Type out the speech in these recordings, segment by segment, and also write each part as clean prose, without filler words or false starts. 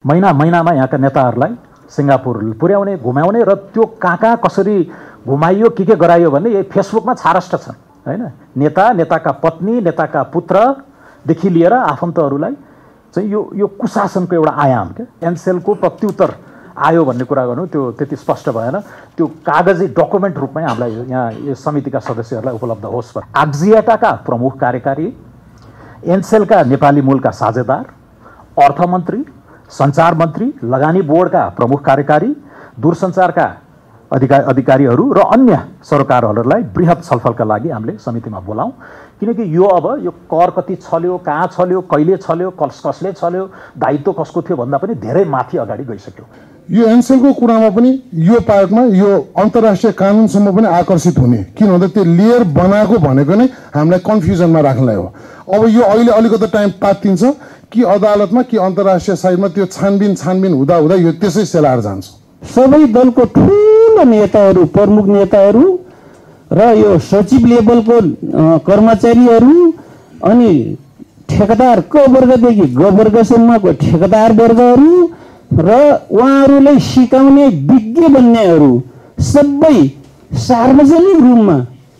महिनामा यहाँका नेताहरूलाई सिङ्गापुर पुर्याउने घुमाउने र त्यो कहाँ कसरी घुमाइयो के गराइयो भन्ने यही फेसबुकमा छारष्ट छन् हैन। नेताका पत्नी नेताका पुत्रदेखि लिएर आफन्तहरूलाई चाहिँ यो कुशासनको एउटा आयाम के एनसेलको प्रत्युत्तर आयो भन्ने कुरा गर्नु त्यो त्यति स्पष्ट भएन। त्यो कागजी डकुमेन्ट रूपमै हामीलाई यहाँ यो समितिका सदस्यहरूलाई उपलब्ध होस्। आक्जियाटाका प्रमुख कार्यकारी, एनसेलका नेपाली मूलका साझेदार, अर्थमन्त्री, सञ्चार मन्त्री, लगानी बोर्डका प्रमुख कार्यकारी, दूरसञ्चारका अधिकारीहरू र अन्य सरकारहरूलाई बृहत छलफलका लागि हामीले समितिमा बोलाउँ। किनकि यो अब यो कर कति छल्यो, कहाँ छल्यो, कहिले छल्यो, कसले छल्यो, दायित्व कसको थियो भन्दा पनि धेरै माथि अगाडि गइसक्यो। यो एनसेलको कुरामा पनि यो पार्टमा यो अन्तर्राष्ट्रिय कानुनसम्म पनि आकर्षित हुने, किन भन्दा त्यो लेयर बनाएको भनेको नै हामीलाई कन्फ्युजनमा राख्नलाई हो। अब यो अहिले अलिकति टाइम तात्तिन्छ कि अदालतमा कि अन्तर्राष्ट्रिय साइडमा त्यो छानबिन हुँदा यो त्यसै सेलाएर जान्छ। सबै दलको ठुलो नेताहरू, प्रमुख नेताहरू र यो सचिव लेभलको कर्मचारीहरू अनि ठेकेदार क वर्गदेखि ग वर्गसम्मको ठेकेदार वर्गहरू र उहाँहरूलाई सिकाउने विज्ञ बन्नेहरू सबै सार्वजनिक रूपमा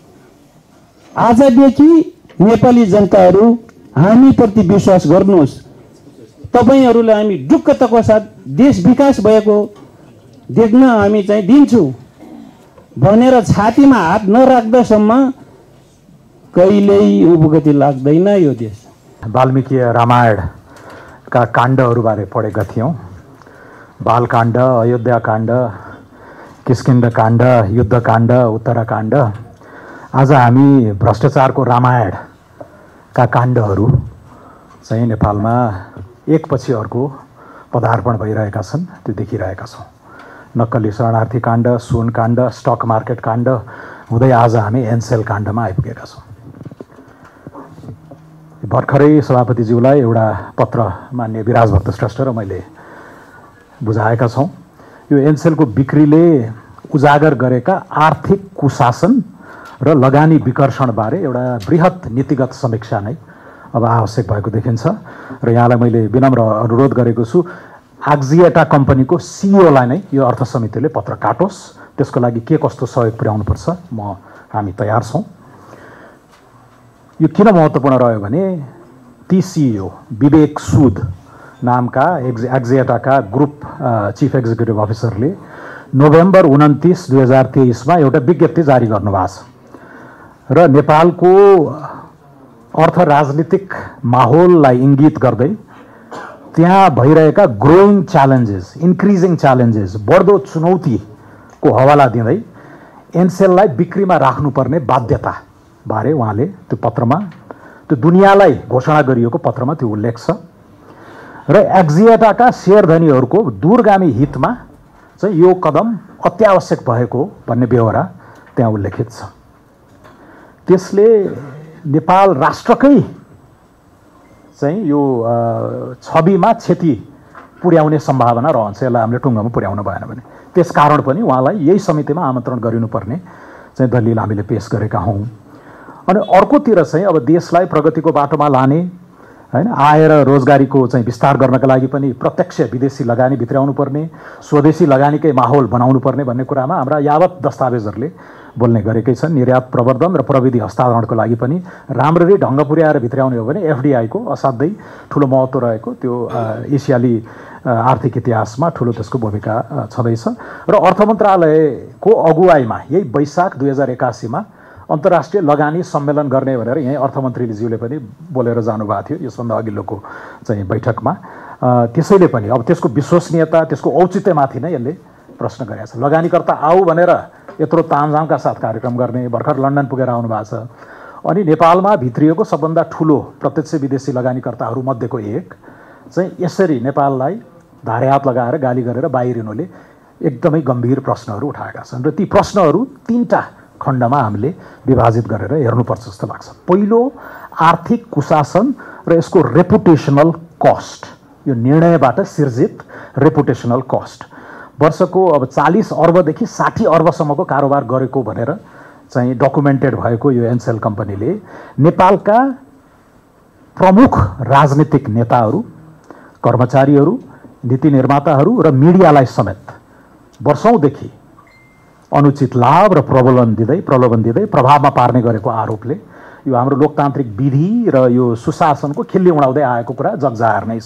आजदेखि नेपाली जनताहरू हामीप्रति विश्वास गर्नुहोस्, तपाईहरूलाई हामी ढुक्कताको साथ देश विकास भएको देख्न हामी चाहिँ दिन्छौँ भनेर छातीमा हात नराख्दासम्म कहिल्यै उपगति लाग्दैन यो देश। वाल्मीकि रामायणका काण्डहरूबारे पढेका थियौँ। बालकाण्ड, अयोध्याकाण्ड, किष्किन्धकाण्ड, युद्धकाण्ड, उत्तराकाण्ड। आज हामी भ्रष्टाचारको रामायणका काण्डहरू चाहिँ नेपालमा एकपछि अर्को पदार्पण भइरहेका छन्, त्यो देखिरहेका छौँ। नक्कली शरणार्थी काण्ड, सुन काण्ड, स्टक मार्केट काण्ड हुँदै आज हामी एनसेल काण्डमा आइपुगेका छौँ। भर्खरै सभापतिज्यूलाई एउटा पत्र मान्य विराजभक्त श्रेष्ठ र मैले बुझाएका छौँ। यो एनसेलको बिक्रीले उजागर गरेका आर्थिक कुशासन र लगानी विकर्षणबारे एउटा बृहत नीतिगत समीक्षा नै अब आवश्यक भएको देखिन्छ र यहाँलाई मैले विनम्र अनुरोध गरेको छु, आक्जियाटा कम्पनीको सिइओलाई नै यो अर्थ समितिले पत्र काटोस्, त्यसको लागि के कस्तो सहयोग पुर्याउनुपर्छ हामी तयार छौँ। यो किन महत्त्वपूर्ण रह्यो भने ती सिइओ विवेक सुद नामका आक्जियाटाका ग्रुप चिफ एक्जिक्युटिभ अफिसरले नोभेम्बर 29, 2023 एउटा विज्ञप्ति जारी गर्नुभएको छ र नेपालको अर्थ राजनीतिक माहौललाई इङ्गित गर्दै त्यहाँ भइरहेका ग्रोइङ च्यालेन्जेस, इन्क्रिजिङ च्यालेन्जेस, बढ्दो चुनौतीको हवाला दिँदै एनसेललाई बिक्रीमा राख्नुपर्ने बाध्यता बारे उहाँले त्यो पत्रमा, त्यो दुनियाँलाई घोषणा गरिएको पत्रमा त्यो उल्लेख छ र आक्जियाटाका शेयरधनीहरूको दूरगामी हितमा चाहिँ यो कदम अत्यावश्यक भएको भन्ने बेहोरा त्यहाँ उल्लेखित छ। त्यसले नेपाल राष्ट्रकै चाहिँ यो छविमा क्षति पुर्याउने सम्भावना रहन्छ, यसलाई हामीले टुङ्गोमा पुर्याउन भएन भने। त्यसकारण पनि उहाँलाई यही समितिमा आमन्त्रण गरिनुपर्ने चाहिँ दलिल हामीले पेश गरेका हौँ। अनि अर्कोतिर चाहिँ अब देशलाई प्रगतिको बाटोमा लाने हैन, आएर रोजगारीको चाहिँ विस्तार गर्नका लागि पनि प्रत्यक्ष विदेशी लगानी भित्राउनु पर्ने, स्वदेशी लगानीकै माहौल बनाउनु पर्ने भन्ने कुरामा हाम्रा यावत दस्तावेजहरूले बोल्ने गरेकै छन्। निर्यात प्रवर्धन र प्रविधि हस्तान्तरणको लागि पनि राम्ररी ढङ्ग पुर्याएर भित्राउने हो भने एफडिआईको असाध्यै ठुलो महत्त्व रहेको त्यो एसियाली आर्थिक इतिहासमा ठुलो त्यसको भूमिका छँदैछ र अर्थ मन्त्रालयको अगुवाईमा यही वैशाख 2081 अन्तर्राष्ट्रिय लगानी सम्मेलन गर्ने भनेर यहीँ अर्थमन्त्रीज्यूले पनि बोलेर जानुभएको थियो यसभन्दा अघिल्लोको चाहिँ बैठकमा। त्यसैले पनि अब त्यसको विश्वसनीयता, त्यसको औचित्यमाथि नै यसले प्रश्न गरेको छ। लगानीकर्ता आऊ भनेर यत्रो तामझामका साथ कार्यक्रम गर्ने, भर्खर लन्डन पुगेर आउनु भएको छ। अनि नेपालमा भित्रिएको सबभन्दा ठुलो प्रत्यक्ष विदेशी लगानीकर्ताहरू मध्येको एक चाहिँ यसरी नेपाललाई धारे हात लगाएर गाली गरेर बाहिरिनुले एकदमै गम्भीर प्रश्नहरू उठाएका छन् र ती प्रश्नहरू तीनटा खण्डमा हामीले विभाजित गरेर हेर्नुपर्छ जस्तो लाग्छ। पहिलो, आर्थिक कुशासन र यसको रेपुटेसनल कस्ट, यो निर्णयबाट सिर्जित रेपुटेसनल कस्ट। वर्षको अब 40 अर्बदेखि 60 अर्बसम्मको कारोबार गरेको भनेर चाहिँ डकुमेन्टेड भएको यो एनसेल कम्पनीले नेपालका प्रमुख राजनीतिक नेताहरू, कर्मचारीहरू, नीति निर्माताहरू र मिडियालाई समेत वर्षौंदेखि अनुचित लाभ र प्रलोभन दिँदै प्रभावमा पार्ने गरेको आरोपले यो हाम्रो लोकतान्त्रिक विधि र यो सुशासनको खिल्ली उडाउँदै आएको कुरा जगजाहेर नै छ।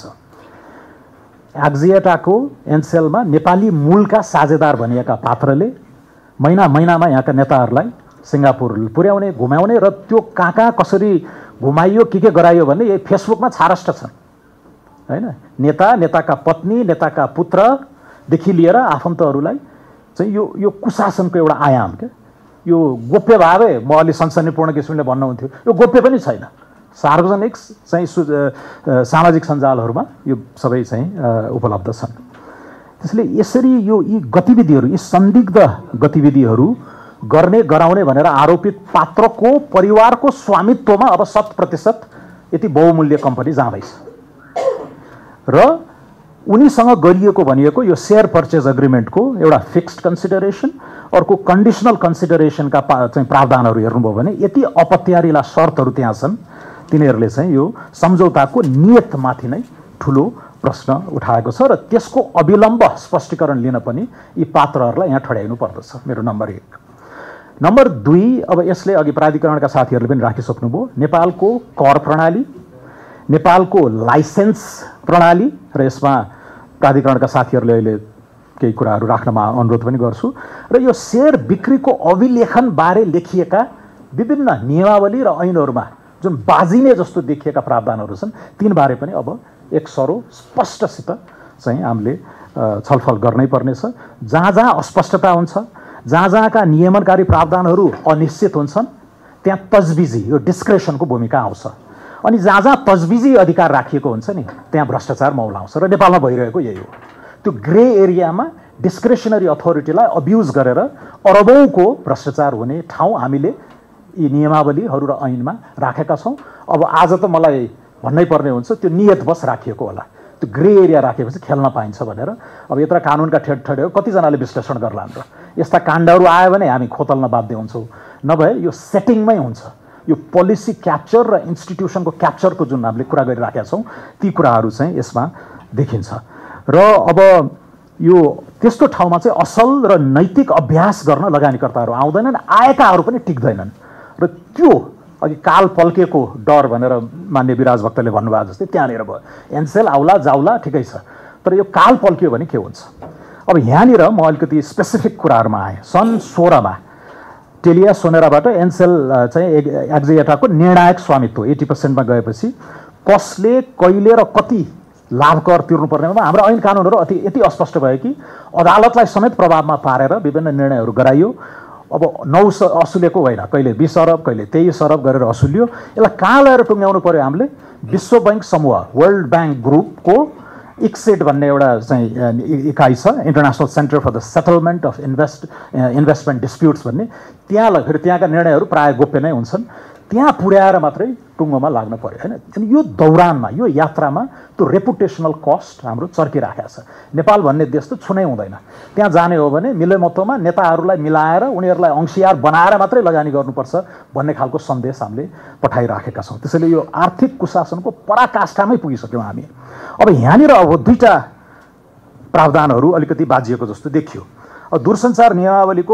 एक्जिएटाको एनसेलमा नेपाली मूलका साझेदार भनिएका पात्रले महिनामा यहाँका नेताहरूलाई सिङ्गापुर पुर्याउने, घुमाउने र त्यो कहाँ कसरी घुमाइयो के गराइयो भन्ने यही फेसबुकमा छारष्ट छन् हैन। नेताका पत्नी, नेताका पुत्रदेखि लिएर आफन्तहरूलाई चाहिँ यो कुशासनको एउटा आयाम क्या। यो गोप्य भावे म अलि सनसनीपूर्ण किसिमले भन्नुहुन्थ्यो, यो गोप्य पनि छैन। सार्वजनिक चाहिँ सामाजिक सञ्जालहरूमा यो सबै चाहिँ उपलब्ध छन्। त्यसले यसरी यी गतिविधिहरू, यी संदिग्ध गतिविधिहरू गर्ने गराउने भनेर आरोपित पात्रको परिवारको स्वामित्वमा अब 100% यति बहुमूल्य कम्पनी जाँदैछ र उनीसँग गरिएको भनिएको यो शेयर पर्चेज एग्रिमेन्टको एउटा फिक्स्ड कन्सिडरेसन, अर्को कन्डिसनल कन्सिडरेसनका चाहिँ प्रावधानहरू हेर्नुभयो भने यति अपत्यारिला शर्तहरू त्यहाँ छन्। तिनीहरूले चाहिँ यो सम्झौताको नियतमाथि नै ठुलो प्रश्न उठाएको छ र त्यसको अविलम्ब स्पष्टीकरण लिन पनि यी पात्रहरूलाई यहाँ ठड्याइनु पर्दछ। मेरो नम्बर 1। नम्बर 2, अब यसले अघि प्राधिकरणका साथीहरूले पनि राखिसक्नुभयो, नेपालको कर प्रणाली, नेपालको लाइसेन्स प्रणाली र यसमा प्राधिकरणका साथीहरूले अहिले केही कुराहरू राख्नमा अनुरोध पनि गर्छु र यो शेयर बिक्रीको अभिलेखनबारे लेखिएका विभिन्न नियमावली र ऐनहरूमा जुन बाजिने जस्तो देखिएका प्रावधानहरू छन् तिनबारे पनि अब एक सरो स्पष्टसित चाहिँ हामीले छलफल गर्नै पर्नेछ। जहाँ अस्पष्टता हुन्छ, जहाँका नियमनकारी प्रावधानहरू अनिश्चित हुन्छन् त्यहाँ तजविजी, यो डिस्क्रेसनको भूमिका आउँछ। अनि जहाँ तजविजी अधिकार राखिएको हुन्छ नि त्यहाँ भ्रष्टाचार मौलाउँछ र नेपालमा भइरहेको यही हो। त्यो ग्रे एरियामा डिस्क्रेसनरी अथोरिटीलाई अब्युज गरेर अरबौंको भ्रष्टाचार हुने ठाउँ हामीले यी नियमावलीहरू र ऐनमा राखेका छौँ। अब आज त मलाई भन्नै पर्ने हुन्छ त्यो नियतवश राखिएको होला, त्यो ग्रे एरिया राखेपछि खेल्न पाइन्छ भनेर। अब यत्र कानुनका ठेडठेडहरू कतिजनाले विश्लेषण गर्लान् र यस्ता काण्डहरू आयो भने हामी खोतल्न बाध्य हुन्छौँ, नभए यो सेटिङमै हुन्छ। यो पोलिसी क्याप्चर र इन्स्टिट्युसनको क्याप्चरको जुन हामीले कुरा गरिराखेका छौँ ती कुराहरू चाहिँ यसमा देखिन्छ। र अब यो त्यस्तो ठाउँमा चाहिँ असल र नैतिक अभ्यास गर्न लगानीकर्ताहरू आउँदैनन्, आएकाहरू पनि टिक्दैनन् र त्यो अघि काल पल्केको डर भनेर मान्य विराज भक्तले भन्नुभयो जस्तै त्यहाँनिर भयो। एनसेल आउला जाउला ठिकै छ, तर यो काल पल्कियो भने के हुन्छ। अब यहाँनिर म अलिकति स्पेसिफिक कुराहरूमा आएँ। सन् 16 मा टेलिया सोनेराबाट एनसेल चाहिँ एक्जिएटाको निर्णायक स्वामित्व 80% मा गएपछि कसले कहिले र कति लाभ कर तिर्नुपर्नेमा हाम्रो ऐन कानुनहरू यति अस्पष्ट भयो कि अदालतलाई समेत प्रभावमा पारेर विभिन्न निर्णयहरू गराइयो। अब 9 असुलेको होइन, कहिले 20 अरब कहिले 23 अरब गरेर असुलियो। यसलाई कहाँ लगेर टुङ्ग्याउनु पर्यो हामीले? विश्व बैंक समूह, वर्ल्ड बैंक ग्रुपको इक्सेड भन्ने एउटा चाहिँ इकाइ छ, international centre for the settlement of investment disputes भन्ने। त्यहाँ फेरि त्यहाँका निर्णयहरू प्रायः गोप्य नै हुन्छन्। त्यहाँ पुर्याएर मात्रै टुङ्गोमा लाग्न पर्यो हैन। अनि यो दौरानमा, यो यात्रामा त्यो रेपुटेसनल कस्ट हाम्रो चर्किराखेको छ। नेपाल भन्ने देश त छुनै हुँदैन। त्यहाँ जाने हो भने मिलेमतोमा नेताहरूलाई मिलाएर उनीहरूलाई अंशियार बनाएर मात्रै लगानी गर्नुपर्छ भन्ने खालको सन्देश हामीले पठाइराखेका छौँ। त्यसैले यो आर्थिक कुशासनको पराकाष्ठामै पुगिसक्यौँ हामी। अब यहाँनिर अब 2टा प्रावधानहरू अलिकति बाजिएको जस्तो देखियो। दूरसञ्चार नियमावलीको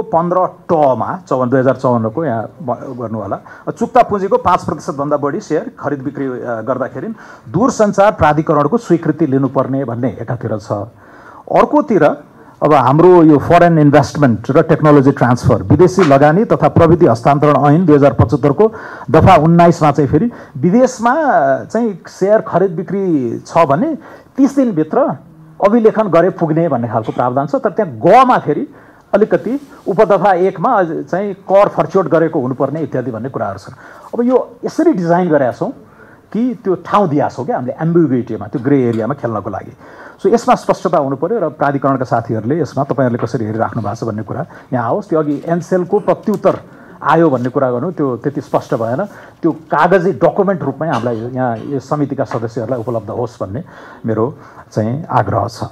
15 मा 2054 को यहाँ गर्नु होला, चुक्ता पुँजीको 5% भन्दा बढी शेयर खरिद बिक्री गर्दाखेरि दूरसञ्चार प्राधिकरणको स्वीकृति लिनुपर्ने भन्ने एकातिर छ। अर्कोतिर अब हाम्रो यो फरेन इन्भेस्टमेन्ट र टेक्नोलोजी ट्रान्सफर, विदेशी लगानी तथा प्रविधि हस्तान्तरण ऐन 2075 को दफा 19 मा चाहिँ फेरि विदेशमा चाहिँ शेयर खरिद बिक्री छ भने 30 दिनभित्र अभिलेखन गरे पुग्ने भन्ने खालको प्रावधान छ। तर त्यहाँ गमा फेरि अलिकति उपदफा 1 मा चाहिँ कर फर्च्योट गरेको हुनुपर्ने इत्यादि भन्ने कुराहरू छन्। अब यो यसरी डिजाइन गरेका छौँ कि त्यो ठाउँ दिया छौँ क्या हामीले एम्बिग्युइटीमा, त्यो ग्रे एरियामा खेल्नको लागि। सो यसमा स्पष्टता हुनु पर्यो र प्राधिकरणका साथीहरूले यसमा तपाईँहरूले कसरी हेरिराख्नु भएको छ भन्ने कुरा यहाँ आओस्। त्यो अघि एनसेलको प्रत्युत्तर आयो भन्ने कुरा गर्नु त्यो त्यति स्पष्ट भएन। त्यो कागजी डकुमेन्ट रूपमै हामीलाई यहाँ यो समितिका सदस्यहरूलाई उपलब्ध होस् भन्ने मेरो चाहिँ आग्रह छ।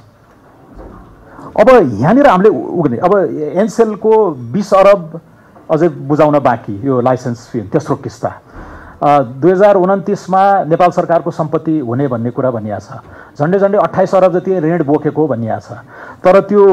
अब यहाँनिर हामीले उग्ने अब एनसेलको 20 अरब अझै बुझाउन बाँकी, यो लाइसेन्स फी तेस्रो किस्ता 2029मा नेपाल सरकारको सम्पत्ति हुने भन्ने कुरा भनिएको छ। झन्डै 28 अरब जति ऋण बोकेको भनिएको छ। तर त्यो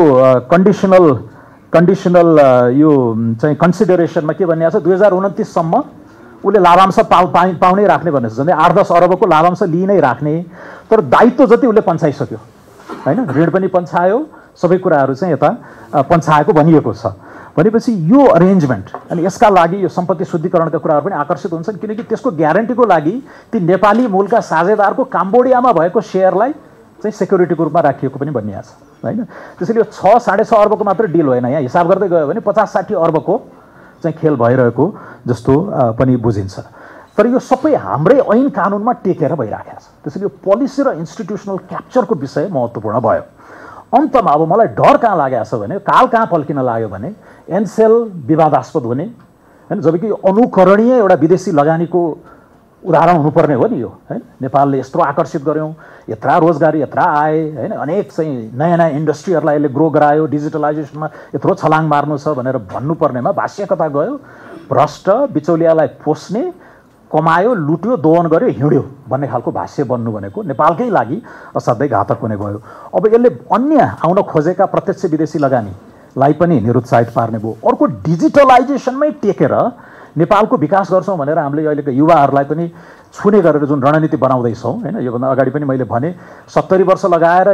कन्डिसनल यो चाहिँ कन्सिडरेसनमा के भनिएको छ, 2029 सम्म उसले लाभांश पाउनै राख्ने भनेको छ। झन्डै 8-10 अरबको लाभांश लिइ नै राख्ने, तर दायित्व जति उसले पन्छाइसक्यो हैन, ऋण पनि पन्छायो, सबै कुराहरू चाहिँ यता पन्छाएको भनिएको छ। भनेपछि यो अरेन्जमेन्ट अनि यसका लागि यो सम्पत्ति शुद्धिकरणका कुराहरू पनि आकर्षित हुन्छन्, किनकि त्यसको ग्यारेन्टीको लागि ती नेपाली मूलका साझेदारको काम्बोडियामा भएको सेयरलाई चाहिँ सेक्युरिटीको रूपमा राखिएको पनि भनिएको छ हैन। त्यसैले यो 6-6.5 अर्बको मात्र डिल होइन, यहाँ हिसाब गर्दै गयो भने 50-60 अर्बको चाहिँ खेल भइरहेको जस्तो पनि बुझिन्छ। तर यो सबै हाम्रै ऐन कानुनमा टेकेर भइराखेको छ। त्यसैले यो पोलिसी र इन्स्टिट्युसनल क्याप्चरको विषय महत्त्वपूर्ण भयो। अन्तमा अब मलाई डर कहाँ लागेको छ भने, काल कहाँ पल्किन लाग्यो भने एनसेल विवादास्पद हुने हैन, जबकि अनुकरणीय एउटा विदेशी लगानीको उदाहरण हुनुपर्ने हो नि यो हैन। नेपालले यत्रो आकर्षित गर्यौँ, यत्रा रोजगारी यत्रा आए हैन, अनेक चाहिँ नयाँ इन्डस्ट्रीहरूलाई यसले ग्रो गरायो, डिजिटलाइजेसनमा यत्रो छलाङ मार्नु छ भनेर भन्नुपर्नेमा भाष्यकता गयो, भ्रष्ट बिचौलियालाई पोस्ने, कमायो, लुट्यो, दोहन गर्यो, हिँड्यो भन्ने खालको भाष्य बन्नु भनेको नेपालकै लागि असाध्यै घातक हुने गयो। अब यसले अन्य आउन खोजेका प्रत्यक्ष विदेशी लगानीलाई पनि निरुत्साहित पार्ने भयो। अर्को डिजिटलाइजेसनमै टेकेर नेपालको विकास गर्छौँ भनेर हामीले अहिलेको युवाहरूलाई पनि छुने गरेर जुन रणनीति बनाउँदैछौँ हैन, योभन्दा अगाडि पनि मैले भने 70 वर्ष लगाएर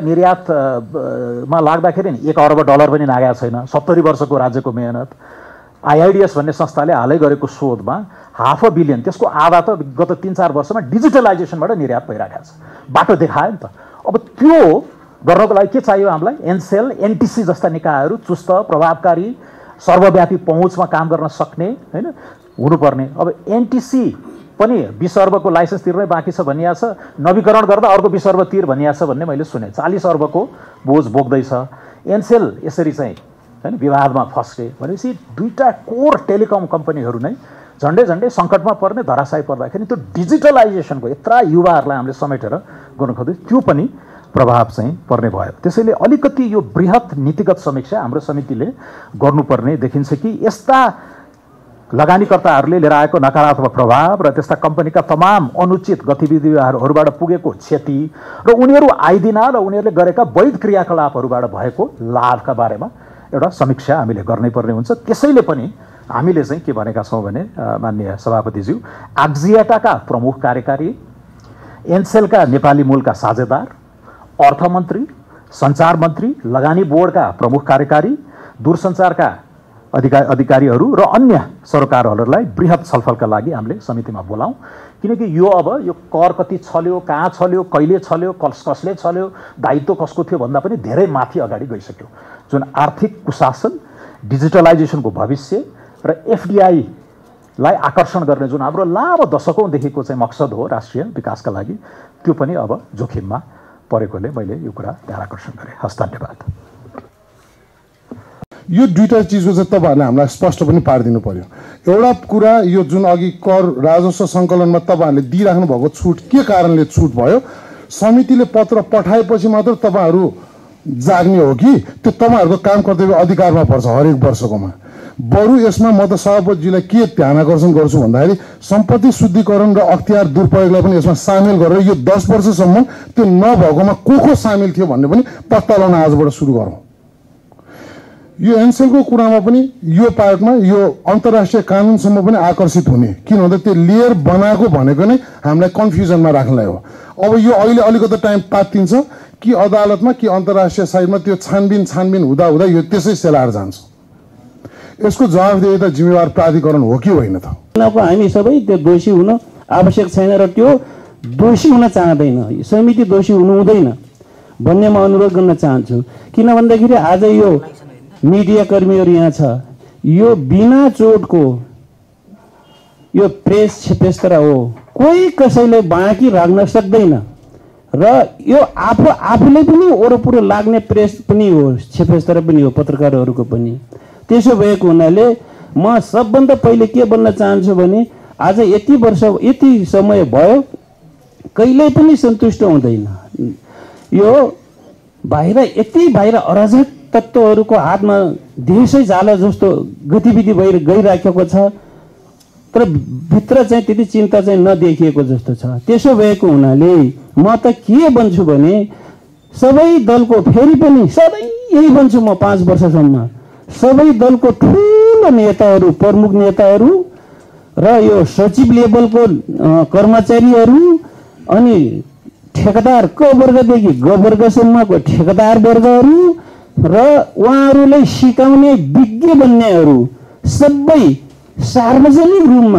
निर्यातमा लाग्दाखेरि नि 1 अर्ब डलर पनि लागेको छैन। 70 वर्षको राज्यको मेहनत। IIDS भन्ने संस्थाले हालै गरेको शोधमा $500 बिलियन, त्यसको आधा त गत 3-4 वर्षमा डिजिटलाइजेसनबाट निर्यात भइरहेको छ। बाटो देखायो नि त। अब त्यो गर्नको लागि के चाहियो हामीलाई? एनसेल, एनटिसी जस्ता निकायहरू चुस्त, प्रभावकारी, सर्वव्यापी पहुँचमा काम गर्न सक्ने हैन हुनुपर्ने। अब एनटिसी पनि 20 अर्बको लाइसेन्स तिर्नै बाँकी छ भनिएको छ, नवीकरण गर्दा अर्को 20 अर्ब तिर भनिएको छ भन्ने मैले सुने। 40 अर्बको बोझ बोक्दैछ। एनसेल यसरी चाहिँ हैन विवादमा फस्के भनेपछि दुईटा कोर टेलिकम कम्पनीहरू नै झन्डै सङ्कटमा पर्ने, धराशायी पर्दाखेरि त्यो डिजिटलाइजेसनको यत्रा युवाहरूलाई हामीले समेटेर गर्न खोज्दै त्यो पनि प्रभाव चाहिँ पर्ने भयो। त्यसैले अलिकति यो बृहत नीतिगत समीक्षा हाम्रो समितिले गर्नुपर्ने देखिन्छ कि यस्ता लगानीकर्ताहरूले लिएर आएको नकारात्मक प्रभाव र त्यस्ता कम्पनीका तमाम अनुचित गतिविधिहरूबाट पुगेको क्षति र उनीहरू आइदिन र उनीहरूले गरेका वैध क्रियाकलापहरूबाट भएको लाभका बारेमा एउटा समीक्षा हामीले गर्नै पर्ने हुन्छ। त्यसैले पनि हामीले चाहिँ के भनेका छौँ भने माननीय सभापतिज्यू, आक्जियाटाका प्रमुख कार्यकारी, एनसेलका नेपाली मूलका साझेदार, अर्थमन्त्री, सञ्चार मन्त्री, लगानी बोर्डका प्रमुख कार्यकारी, दूरसञ्चारका अधिकारीहरू र अन्य सरकारहरूलाई बृहत छलफलका लागि हामीले समितिमा बोलाउँ। किनकि यो अब यो कर कति छल्यो, कहाँ छल्यो, कहिले छल्यो, कसले छल्यो, दायित्व कसको थियो भन्दा पनि धेरै माथि अगाडि गइसक्यो। जुन आर्थिक कुशासन, डिजिटलाइजेसनको भविष्य र एफडिआईलाई आकर्षण गर्ने जुन हाम्रो लामो दशकौँदेखिको चाहिँ मकसद हो राष्ट्रिय विकासका लागि, त्यो पनि अब जोखिममा परेकोले मैले यो कुरा ध्यान आकर्षण गरेँ। हस्, धन्यवाद। यो दुईटा चिजको चाहिँ तपाईँहरूले हामीलाई स्पष्ट पनि पारिदिनु पर्यो। एउटा कुरा, यो जुन अघि कर राजस्व सङ्कलनमा तपाईँहरूले दिइराख्नु भएको छुट के कारणले छुट भयो? समितिले पत्र पठाएपछि मात्र तपाईँहरू जाग्ने हो कि त्यो तपाईँहरूको काम कर्तव्य अधिकारमा पर्छ हरेक वर्षकोमा? बरु यसमा म त सभापतिजीलाई के ध्यान आकर्षण गर्छु भन्दाखेरि सम्पत्ति शुद्धिकरण र अख्तियार दुरुपयोगलाई पनि यसमा सामेल गरेर यो 10 वर्षसम्म त्यो नभएकोमा को सामेल थियो भन्ने पनि पत्ता लगाउन आजबाट सुरु गरौँ। यो एनसेलको कुरामा पनि यो पार्टमा यो अन्तर्राष्ट्रिय कानुनसम्म पनि आकर्षित हुने, किन भन्दा त्यो लेयर बनाएको भनेको नै हामीलाई कन्फ्युजनमा राख्नलाई हो। अब यो अहिले अलिकति टाइम तात्तिन्छ कि अदालतमा कि अन्तर्राष्ट्रिय साइडमा त्यो छानबिन हुँदा यो त्यसै सेलाएर जान्छ। यसको जवाफदेही जिम्मेवार प्राधिकरण हो कि होइन त? हामी सबै त्यो दोषी हुन आवश्यक छैन र त्यो दोषी हुन चाहँदैन, समिति दोषी हुनु हुँदैन भन्ने म अनुरोध गर्न चाहन्छु। किन भन्दाखेरि आज यो मिडिया कर्मीहरू यहाँ छ, यो बिना चोटको यो प्रेस छेपेस्तर हो, कोही कसैले बाँकी राख्न सक्दैन र यो आफूले पनि वरपर लाग्ने प्रेस पनि हो, छेपेस्तर पनि हो, पत्रकारहरूको पनि। त्यसो भएको हुनाले म सबभन्दा पहिले के भन्न चाहन्छु भने आज यति वर्ष यति समय भयो कहिल्यै पनि सन्तुष्ट हुँदैन। यो बाहिर अराजक तत्त्वहरूको हातमा देशै जाला जस्तो गतिविधि गइराखेको छ। तर भित्र चाहिँ त्यति चिन्ता चाहिँ नदेखिएको जस्तो छ। त्यसो भएको हुनाले म त के भन्छु भने सबै दलको फेरि पनि सधैँ यही भन्छु म 5 वर्षसम्म सबै दलको ठुलो नेताहरू प्रमुख नेताहरू र यो सचिव लेभलको कर्मचारीहरू अनि ठेकेदार क वर्गदेखि ग वर्गसम्मको ठेकेदार वर्गहरू र उहाँहरूलाई सिकाउने विज्ञ बन्नेहरू सबै सार्वजनिक रूपमा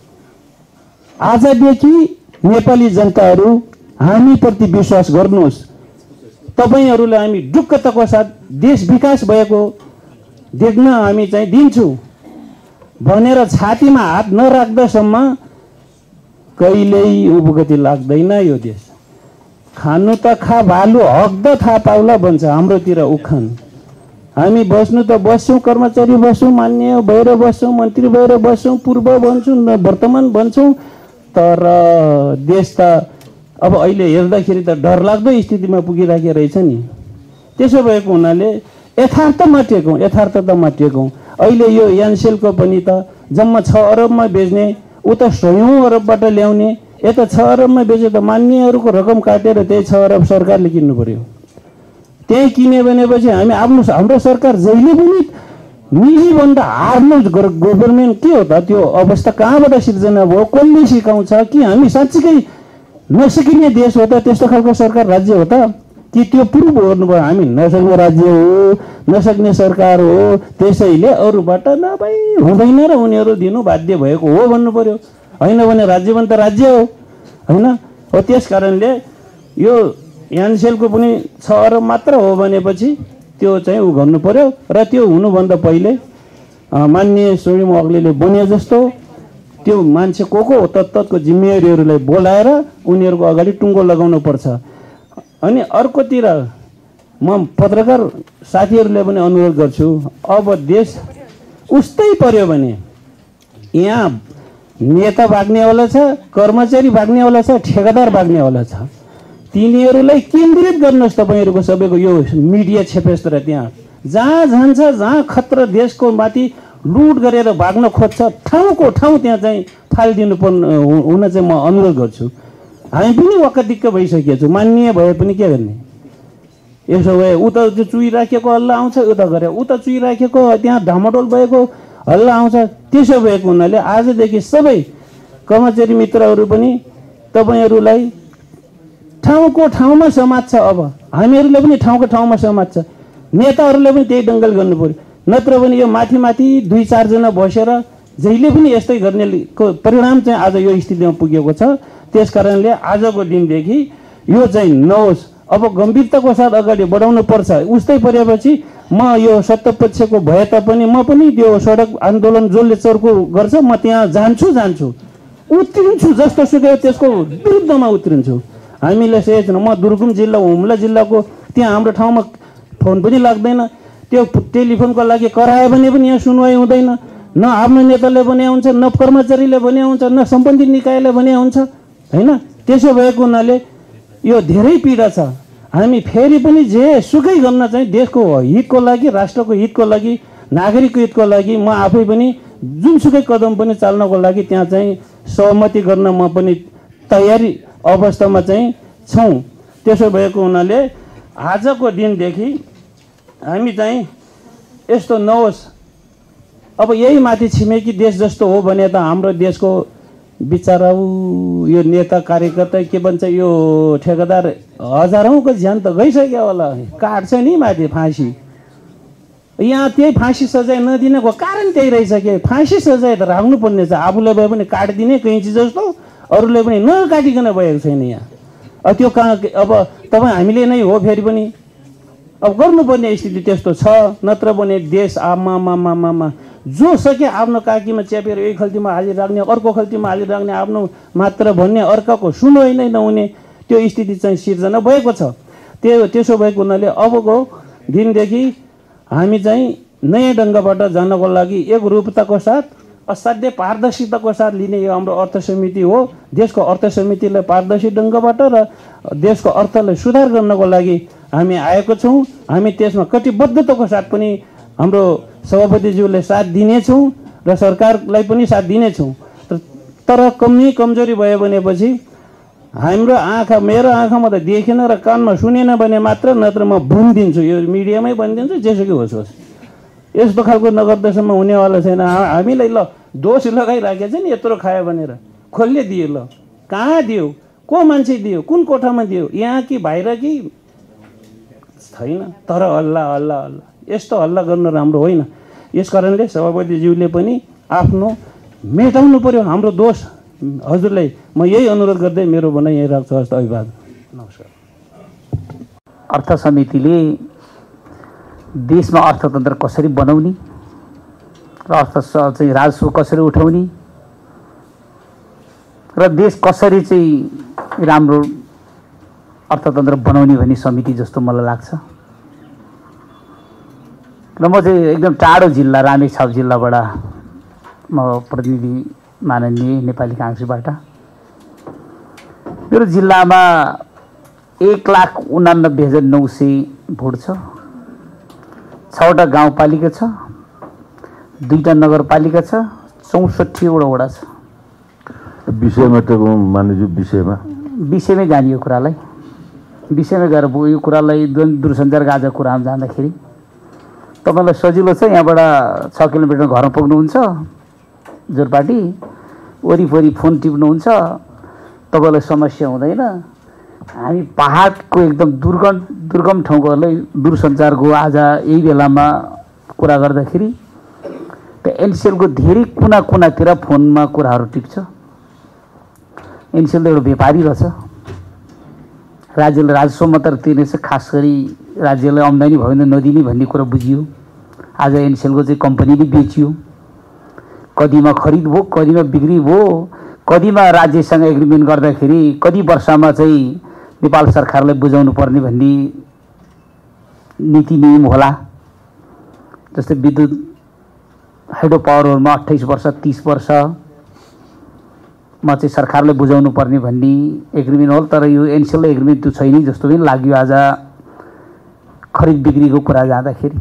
आजदेखि नेपाली जनताहरू हामीप्रति विश्वास गर्नुहोस्, तपाईहरूलाई हामी ढुक्कताको साथ देश विकास भएको देख्न हामी चाहिँ दिन्छौँ भनेर छातीमा हात नराख्दासम्म कहिल्यै उपगति लाग्दैन। यो देश खानु त खा भालु हग्दा थाहा पाउला भन्छ हाम्रोतिर उखान। हामी बस्नु त बस्छौँ, कर्मचारी बस्छौँ, मान्य भएर बस्छौँ, मन्त्री भएर बस्छौँ, पूर्व भन्छौँ, वर्तमान भन्छौँ, तर देश त अब अहिले हेर्दाखेरि त डरलाग्दो स्थितिमा पुगिराखेको रहेछ नि। त्यसो भएको हुनाले यथार्थमा टेकौँ। अहिले यो यानसेलको पनि त जम्मा 6 अरबमा बेच्ने, उता 100औं अरबबाट ल्याउने, यता 6 अरबमा बेच्यो त मान्यहरूको रकम काटेर त्यही 6 अरब सरकारले किन्नु पर्यो। त्यही किन्यो भनेपछि हाम्रो सरकार जहिले पनि निजीभन्दा हार्नु गभर्मेन्ट के हो त? त्यो अवस्था कहाँबाट सिर्जना भयो? कसले सिकाउँछ कि हामी साँच्चीकै नसकिने देश हो त? त्यस्तो खालको सरकार राज्य हो त? कि त्यो प्रुभ गर्नुभयो हामी नसक्ने राज्य हो, नसक्ने सरकार हो, त्यसैले अरूबाट नभई हुँदैन र उनीहरू दिनु बाध्य भएको हो भन्नु पर्यो। होइन भने राज्य भने त राज्य हो, होइन हो। त्यस कारणले यो यानसेलको पनि 6 अरब मात्र हो भनेपछि त्यो चाहिँ उ गर्नु पर्यो र त्यो हुनुभन्दा पहिले मान्य स्वयं अग्लीले बने जस्तो त्यो मान्छे को हो तत्ततको जिम्मेवारीहरूलाई बोलाएर उनीहरूको अगाडि टुङ्गो लगाउनु पर्छ। अनि अर्कोतिर म पत्रकार साथीहरूले पनि अनुरोध गर्छु, अब देश उस्तै पर्यो भने यहाँ नेता भाग्नेवाला छ, कर्मचारी भाग्नेवाला छ, ठेकेदार भाग्नेवाला छ, तिनीहरूलाई केन्द्रित गर्नुहोस् तपाईँहरूको सबैको यो मिडिया क्षेत्र। त्यहाँ जहाँ जान्छ, जहाँ खतरा देशको माथि लुट गरेर भाग्न खोज्छ, ठाउँको ठाउँ त्यहाँ चाहिँ फालिदिनु हुन चाहिँ म अनुरोध गर्छु। हामी पनि वक्क भइसकेको छु, मान्य भए पनि के गर्ने? यसो भए उता चुइराखेको हल्ला आउँछ, उता गरे उता चुइराखेको त्यहाँ ढामडोल भएको हल्ला आउँछ। त्यसो भएको हुनाले आजदेखि सबै कर्मचारी मित्रहरू पनि तपाईँहरूलाई ठाउँको ठाउँमा समात्छ। अब हामीहरूले पनि ठाउँको ठाउँमा समात्छ, नेताहरूले पनि त्यही दङ्गल गर्नु पर्यो। नत्र भने यो माथि 2-4 जना बसेर जहिले पनि यस्तै गर्नेको परिणाम चाहिँ आज यो स्थितिमा पुगेको छ। त्यस कारणले आजको दिनदेखि यो चाहिँ नहोस्, अब गम्भीरताको साथ अगाडि बढाउनु पर्छ। उस्तै परेपछि म यो सत्तापक्षको भए तापनि म पनि त्यो सडक आन्दोलन जसले चर्को गर्छ म त्यहाँ जान्छु, उत्रिन्छु, जस्तो सुकै त्यसको विरुद्धमा उत्रिन्छु। हामीले सही छैन। म दुर्गुम जिल्ला हुम्ला जिल्लाको त्यहाँ हाम्रो ठाउँमा फोन पनि लाग्दैन, त्यो टेलिफोनको लागि करायो भने पनि यहाँ सुनवाई हुँदैन। न आफ्नो नेताले भने हुन्छ, न कर्मचारीले भने हुन्छ, न सम्बन्धित निकायले भने हुन्छ, होइन। त्यसो भएको हुनाले यो धेरै पीडा छ। हामी फेरि पनि जे सुकै गर्न चाहिँ देशको हितको लागि, राष्ट्रको हितको लागि, नागरिकको हितको लागि म आफै पनि जुनसुकै कदम पनि चाल्नको लागि त्यहाँ चाहिँ सहमति गर्न म पनि तयारी अवस्थामा चाहिँ छौँ। त्यसो भएको हुनाले आजको दिनदेखि हामी चाहिँ यस्तो नहोस्। अब यही माथि छिमेकी देश जस्तो हो भने त हाम्रो देशको बिचरा यो नेता कार्यकर्ता के भन्छ यो ठेकेदार हजारौँको ज्यान त गइसक्यो होला, काट्छ नि माथि फाँसी। यहाँ त्यही फाँसी सजाय नदिनको कारण त्यही रहेछ कि फाँसी सजाय त राख्नुपर्ने छ। आफूलाई भए पनि काटिदिने कैँची जस्तो, अरूले पनि नकाटिकन भएको छैन यहाँ। त्यो कहाँ अब तपाईँ हामीले नै हो फेरि पनि अब गर्नुपर्ने स्थिति त्यस्तो छ। नत्र भने देश आमा जो सके आफ्नो काकीमा च्यापेर एक खल्तीमा हालिराख्ने, अर्को खल्तीमा हालिराख्ने, आफ्नो मात्र भन्ने, अर्काको सुनवाई नै नहुने त्यो स्थिति चाहिँ सिर्जना भएको छ। त्यसो भएको हुनाले अबको दिनदेखि हामी चाहिँ नयाँ ढङ्गबाट जानको लागि एकरूपताको साथ, असाध्य पारदर्शिताको साथ लिने यो हाम्रो अर्थ समिति हो। देशको अर्थ समितिलाई पारदर्शी ढङ्गबाट र देशको अर्थलाई सुधार गर्नको लागि हामी आएको छौँ। हामी त्यसमा कटिबद्धताको साथ पनि हाम्रो सभापतिज्यूले साथ दिनेछौँ र सरकारलाई पनि साथ दिनेछौँ। तर कमजोरी भयो भनेपछि हाम्रो आँखा मेरो आँखामा त देखेन र कानमा सुनेन भने मात्र, नत्र म भनिदिन्छु, यो मिडियामै भनिदिन्छु, जेसुकै होस् होस्। यस्तो खालको नगरदासम्म हुनेवाला छैन। हामीलाई ल दोष लगाइराखेको छ नि, यत्रो खायो भनेर। कसले दियो? ल कहाँ दियो? को मान्छे दियो? कुन कोठामा दियो? यहाँ कि बाहिर कि छैन। तर हल्ला हल्ला हल्ला, यस्तो हल्ला गर्नु राम्रो होइन। यस कारणले सभापतिज्यूले पनि आफ्नो मेटाउनु पर्यो हाम्रो दोष। हजुरलाई म यही अनुरोध गर्दै मेरो भनाइ यही राख्छु। हस्त अभिवादन, नमस्कार। अर्थ समितिले देशमा अर्थतन्त्र कसरी बनाउने र अर्थ चाहिँ राजस्व कसरी उठाउने र देश कसरी चाहिँ राम्रो अर्थतन्त्र बनाउने भन्ने समिति जस्तो मलाई लाग्छ। र म चाहिँ एकदम टाढो जिल्ला रामेछाप जिल्लाबाट म प्रतिनिधि माननीय नेपाली काङ्ग्रेसबाट। मेरो जिल्लामा 1,89,900 भोट छ। 6वटा गाउँपालिका छ, 2टा नगरपालिका छ, 64वटा वडा छ। विषयमा त मान्यज्यू विषयमै जाने यो कुरालाई, विषयमै गएर यो कुरालाई दूरसञ्चारको आज कुरामा जाँदाखेरि तपाईँलाई सजिलो छ। यहाँबाट 6 किलोमिटर घरमा पुग्नुहुन्छ जोरपाटी, वरिपरि फोन टिप्नुहुन्छ, तपाईँलाई समस्या हुँदैन। हामी पहाडको एकदम दुर्गम ठाउँकोहरूलाई दूरसञ्चारको आज यही बेलामा कुरा गर्दाखेरि त्यो एनसिएलको धेरै कुना कुनातिर फोनमा कुराहरू टिप्छ। एनसिएल त एउटा व्यापारी रहेछ, राज्यले राजस्व मात्र तिर्नेछ, खास गरी राज्यलाई आम्दानी भयो भने नदिने भन्ने कुरा बुझियो। आज एनसिएलको चाहिँ कम्पनीले बेचियो, कतिमा खरिद भयो, कतिमा बिक्री भयो, कतिमा राज्यसँग एग्रिमेन्ट गर्दाखेरि कति वर्षमा चाहिँ नेपाल सरकारलाई बुझाउनु पर्ने भन्ने नीति नियम होला। जस्तै विद्युत हाइड्रो पावरहरूमा 28 वर्ष 30 वर्षमा चाहिँ सरकारले बुझाउनु पर्ने भन्ने एग्रिमेन्ट हो। तर यो एनसिएलको एग्रिमेन्ट त्यो छैन जस्तो पनि लाग्यो आज खरिद बिक्रीको कुरा जाँदाखेरि।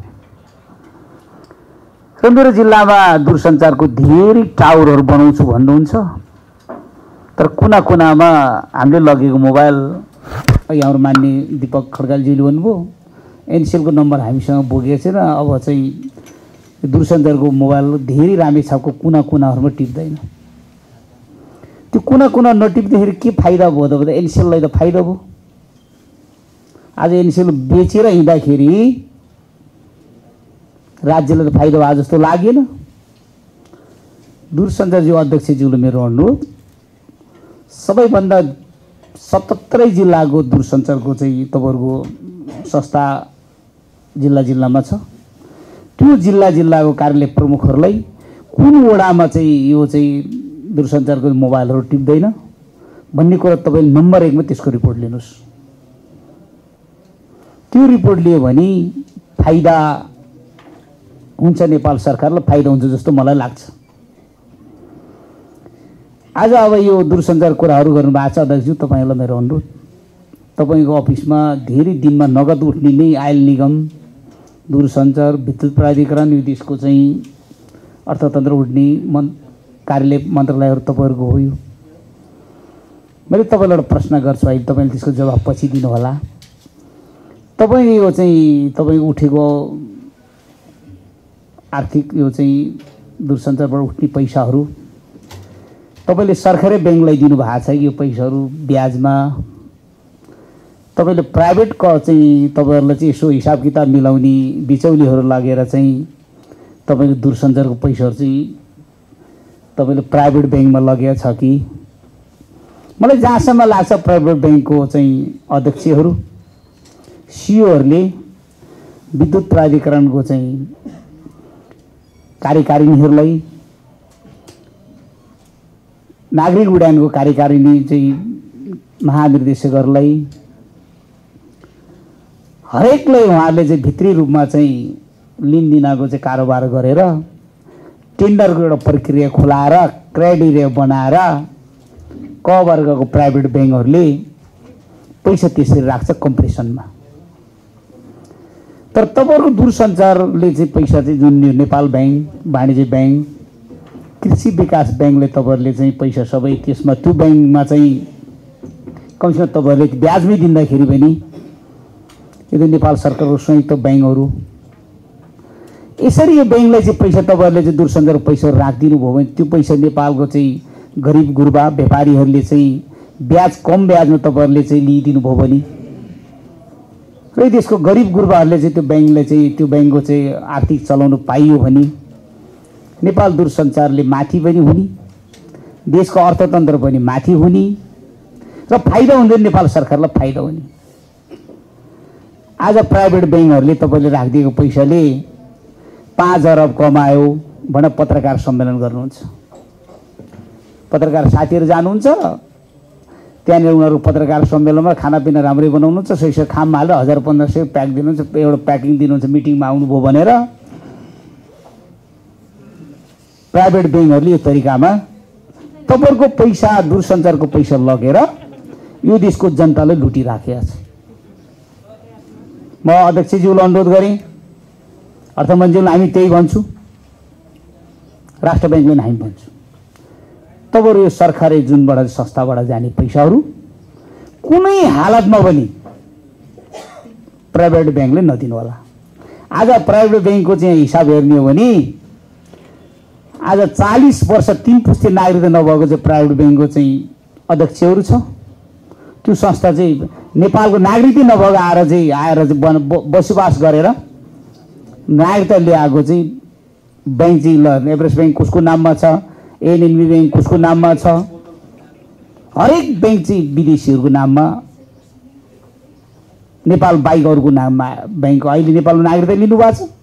र मेरो जिल्लामा दूरसञ्चारको धेरै टावरहरू बनाउँछु भन्नुहुन्छ, तर कुना कुनामा हामीले लगेको मोबाइल, हाम्रो मान्य दीपक खड्कालजीले भन्नुभयो एनसिएलको नम्बर हामीसँग बोकेको छैन। अब चाहिँ दूरसञ्चारको मोबाइल धेरै रामेछापको कुना कुनाहरूमा टिप्दैन। त्यो कुना कुना नटिप्दाखेरि के फाइदा भयो त भन्दा एनसिएललाई त फाइदा भयो। आज एनसिएल बेचेर हिँड्दाखेरि राज्यलाई त फाइदा भयो जस्तो लागेन। दूरसञ्चारज्यू अध्यक्षज्यूले मेरो अनुरोध, सबैभन्दा 77 जिल्लाको दूरसञ्चारको चाहिँ तपाईँहरूको संस्था जिल्लामा छ। त्यो जिल्लाको कार्यालय प्रमुखहरूलाई कुन वडामा चाहिँ यो चाहिँ दूरसञ्चारको मोबाइलहरू टिप्दैन भन्ने कुरा तपाईँ नम्बर 1 मा त्यसको रिपोर्ट लिनुहोस्। त्यो रिपोर्ट लियो भने फाइदा हुन्छ, नेपाल सरकारलाई फाइदा हुन्छ जस्तो मलाई लाग्छ। आज अब यो दूरसञ्चार कुराहरू गर्नुभएको छ अध्यक्षज्यू, तपाईँलाई मेरो अनुरोध, तपाईँको अफिसमा धेरै दिनमा नगद उठ्ने नै आयल निगम, दूरसञ्चार, विद्युत प्राधिकरण, यो देशको चाहिँ अर्थतन्त्र उठ्ने कार्यालय मन्त्रालयहरू तपाईँहरूको हो। यो मैले तपाईँलाई एउटा प्रश्न गर्छु, अहिले तपाईँले त्यसको जवाब पछि दिनुहोला। तपाईँ यो चाहिँ तपाईँको उठेको आर्थिक यो चाहिँ दूरसञ्चारबाट उठ्ने पैसाहरू तपाईँले सरकारी ब्याङ्कलाई दिनुभएको छ कि यो पैसाहरू ब्याजमा? तपाईँले प्राइभेटको चाहिँ तपाईँहरूलाई चाहिँ यसो हिसाब किताब मिलाउने बिचौलीहरू लागेर चाहिँ तपाईँको दूरसञ्चारको पैसाहरू चाहिँ तपाईँले प्राइभेट ब्याङ्कमा लगेको छ कि? मलाई जहाँसम्म लाग्छ प्राइभेट ब्याङ्कको चाहिँ अध्यक्षहरू, सिओहरूले विद्युत प्राधिकरणको चाहिँ कार्यकारिणीहरूलाई, नागरिक उड्डयनको कार्यकारिणी चाहिँ महानिर्देशकहरूलाई हरेकलाई उहाँले चाहिँ भित्री रूपमा चाहिँ लिनदिनको चाहिँ कारोबार गरेर टेन्डरको एउटा प्रक्रिया खुलाएर क्राइटेरिया बनाएर क वर्गको प्राइभेट ब्याङ्कहरूले पैसा त्यसरी राख्छ कम्प्रेसनमा। तर तपाईँहरूको दूरसञ्चारले चाहिँ पैसा चाहिँ जुन नेपाल ब्याङ्क, वाणिज्य ब्याङ्क, कृषि विकास ब्याङ्कले तपाईँहरूले चाहिँ पैसा सबै त्यसमा त्यो ब्याङ्कमा चाहिँ कमसेकम तपाईँहरूले ब्याजमै दिँदाखेरि पनि यो नेपाल सरकारको संयुक्त ब्याङ्कहरू यसरी यो ब्याङ्कलाई चाहिँ पैसा तपाईँहरूले चाहिँ दूरसञ्चारको पैसा राखिदिनु भयो भने त्यो पैसा नेपालको चाहिँ गरिब गुरुबा व्यापारीहरूले चाहिँ ब्याज कम ब्याजमा तपाईँहरूले चाहिँ लिइदिनु भयो भने र देशको गरिब गुरुबाहरूले चाहिँ त्यो ब्याङ्कलाई चाहिँ त्यो ब्याङ्कको चाहिँ आर्थिक चलाउनु पाइयो भने नेपाल दूरसञ्चारले माथि पनि हुने, देशको अर्थतन्त्र पनि माथि हुने र फाइदा हुँदैन, नेपाल सरकारलाई फाइदा हुने। आज प्राइभेट ब्याङ्कहरूले तपाईँले राखिदिएको पैसाले 5 अरब कमायो भनेर पत्रकार सम्मेलन गर्नुहुन्छ। पत्रकार साथीहरू जानुहुन्छ त्यहाँनिर, उनीहरू पत्रकार सम्मेलनमा खानापिना राम्रै बनाउनुहुन्छ, सही खाम हालेर 1000-1500 प्याक दिनुहुन्छ, एउटा प्याकिङ दिनुहुन्छ मिटिङमा आउनुभयो भनेर। प्राइभेट ब्याङ्कहरूले यो तरिकामा तपाईँहरूको पैसा, दूरसञ्चारको पैसा लगेर यो देशको जनतालाई लुटिराखेको छ। म अध्यक्षज्यूलाई अनुरोध गरेँ, अर्थमन्त्रीलाई हामी त्यही भन्छु, राष्ट्र ब्याङ्कले हामी भन्छु, तपाईँहरू यो सरकारी जुनबाट संस्थाबाट जाने पैसाहरू कुनै हालतमा पनि प्राइभेट ब्याङ्कले नदिनु होला। आज प्राइभेट ब्याङ्कको चाहिँ हिसाब हेर्ने हो भने आज 40 वर्ष 3 पुस्ते नागरिकता नभएको चाहिँ प्राइभेट ब्याङ्कको चाहिँ अध्यक्षहरू छ। त्यो संस्था चाहिँ नेपालको नागरिकै नभएको आएर चाहिँ बसोबास गरेर नागरिकता ल्याएको चाहिँ ब्याङ्क चाहिँ ल एभरेस्ट ब्याङ्क कसको नाममा छ, एनएनबी ब्याङ्क कसको नाममा छ, हरेक ब्याङ्क चाहिँ विदेशीहरूको नाममा, नेपाल बाहेक अरूको नाममा ब्याङ्क अहिले नेपालको नागरिकता लिनुभएको छ।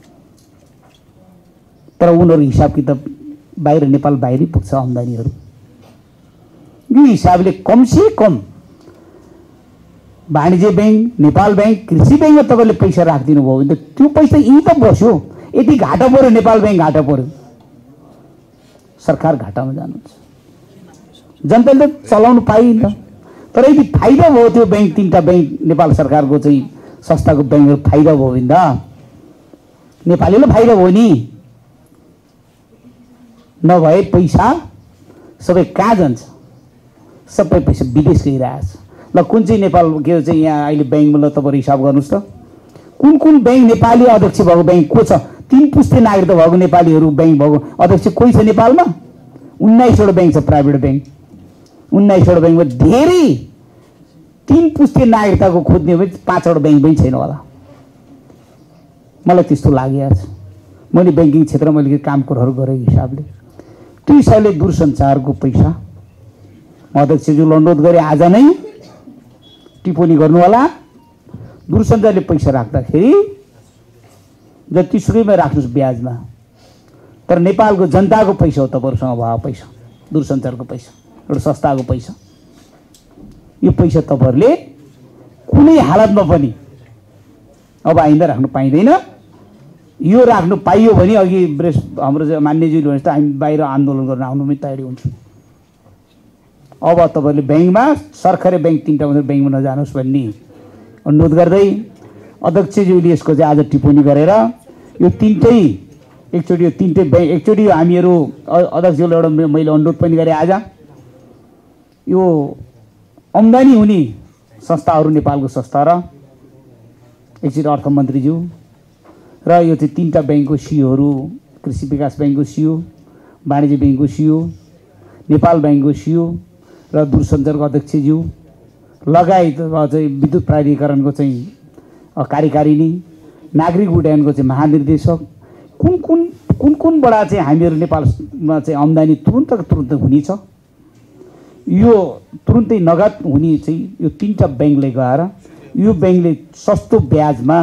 तर उनीहरू हिसाब किताब बाहिर नेपाल बाहिरै पुग्छ आम्दानीहरू। यो हिसाबले कमसे कम वाणिज्य ब्याङ्क, नेपाल ब्याङ्क, कृषि ब्याङ्कमा तपाईँले पैसा राखिदिनु भयो भने त त्यो पैसा यहीँ त बस्यो। यदि घाटा पऱ्यो, नेपाल ब्याङ्क घाटा पऱ्यो, सरकार घाटामा जानुहुन्छ, जनताले त चलाउनु पाइन्न। तर यदि फाइदा भयो त्यो ब्याङ्क, 3टा ब्याङ्क नेपाल सरकारको चाहिँ संस्थाको ब्याङ्कहरू फाइदा भयो भने त नेपालीलाई फाइदा भयो नि। नभए पैसा सबै कहाँ जान्छ? सबै पैसा विदेश गइरहेछ। ल कुन चाहिँ नेपाल के चाहिँ यहाँ अहिले ब्याङ्कमा ल तपाईँहरू हिसाब गर्नुहोस् त, कुन कुन ब्याङ्क नेपाली अध्यक्ष भएको ब्याङ्क को छ? 3 पुस्ते नागरिकता भएको नेपालीहरू ब्याङ्क भएको अध्यक्ष कोही छ नेपालमा? 19वटा ब्याङ्क छ प्राइभेट ब्याङ्क। 19वटा ब्याङ्कमा धेरै 3 पुस्ते नागरिकताको खोज्ने हो भने 5वटा ब्याङ्क पनि छैन होला। मलाई त्यस्तो लागेको छ। मैले ब्याङ्किङ क्षेत्रमा मैले काम कुराहरू गरेको हिसाबले त्यो हिसाबले दूरसञ्चारको पैसा म अध्यक्षज्यूलाई अनुरोध गरेँ आज नै टिप्पणी गर्नु होला। दूरसञ्चारले पैसा राख्दाखेरि जतिसुकैमा राख्नुहोस् ब्याजमा, तर नेपालको जनताको पैसा हो, तपाईँहरूसँग भएको पैसा, दूरसञ्चारको पैसा, एउटा संस्थाको पैसा। यो पैसा तपाईँहरूले कुनै हालतमा पनि अब आइन्दा राख्नु पाइँदैन। यो राख्नु पाइयो भने अघि हाम्रो मान्यज्यूले भने जस्तो हामी बाहिर आन्दोलन गर्न आउनु पनि तयारी हुन्छौँ। अब तपाईँहरूले ब्याङ्कमा, सरकारी ब्याङ्क 3टा मात्रै ब्याङ्कमा नजानुहोस् भन्ने अनुरोध गर्दै अध्यक्षज्यूले यसको चाहिँ आज टिप्पणी गरेर यो 3टै एकचोटि, यो 3टै ब्याङ्क एकचोटि हामीहरू अध्यक्षज्यूलाई एउटा मैले अनुरोध पनि गरेँ आज, यो आम्दानी हुने संस्थाहरू नेपालको संस्था र एकचोटि अर्थमन्त्रीज्यू र यो चाहिँ 3टा ब्याङ्कको सिओहरू, कृषि विकास ब्याङ्कको सिओ, वाणिज्य ब्याङ्कको सिओ, नेपाल ब्याङ्कको सिओ र दूरसञ्चारको अध्यक्षज्यू लगायत चाहिँ विद्युत प्राधिकरणको चाहिँ कार्यकारिणी, नागरिक उड्डयनको चाहिँ महानिर्देशक, कुन कुनबाट चाहिँ हामीहरू नेपालमा चाहिँ आम्दानी तुरुन्त हुने छ, यो तुरुन्तै नगद हुने चाहिँ यो 3टा ब्याङ्कले गएर यो ब्याङ्कले सस्तो ब्याजमा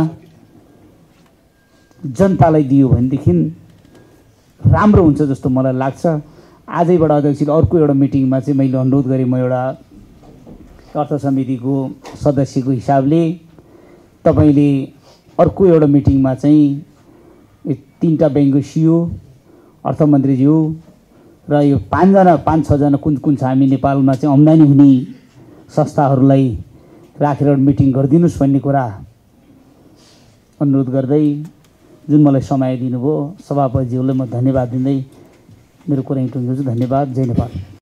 जनतालाई दियो भनेदेखि राम्रो हुन्छ जस्तो मलाई लाग्छ। आजैबाट अध्यक्षले अर्को एउटा मिटिङमा चाहिँ मैले अनुरोध गरेँ, म एउटा अर्थ समितिको सदस्यको हिसाबले तपाईँले अर्को एउटा मिटिङमा चाहिँ 3टा ब्याङ्कको सिओ, अर्थमन्त्रीज्यू र यो 5-6जना कुन छ हामी नेपालमा चाहिँ आम्दानी हुने संस्थाहरूलाई राखेर मिटिङ गरिदिनुहोस् भन्ने कुरा अनुरोध गर्दै जुन मलाई समय दिनुभयो सभापतिज्यूलाई म धन्यवाद दिँदै मेरो कुरा यहीँ टुङ्ग्याउँछु। धन्यवाद। जय नेपाल।